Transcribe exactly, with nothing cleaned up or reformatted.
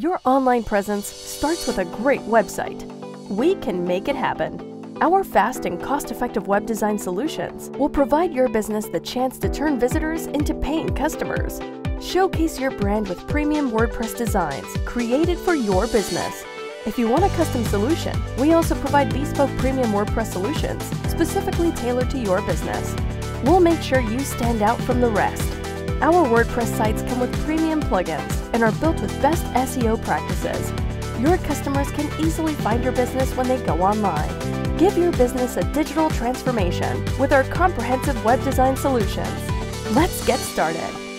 Your online presence starts with a great website. We can make it happen. Our fast and cost-effective web design solutions will provide your business the chance to turn visitors into paying customers. Showcase your brand with premium WordPress designs created for your business. If you want a custom solution, we also provide bespoke premium WordPress solutions specifically tailored to your business. We'll make sure you stand out from the rest. Our WordPress sites come with premium plugins and are built with best S E O practices. Your customers can easily find your business when they go online. Give your business a digital transformation with our comprehensive web design solutions. Let's get started.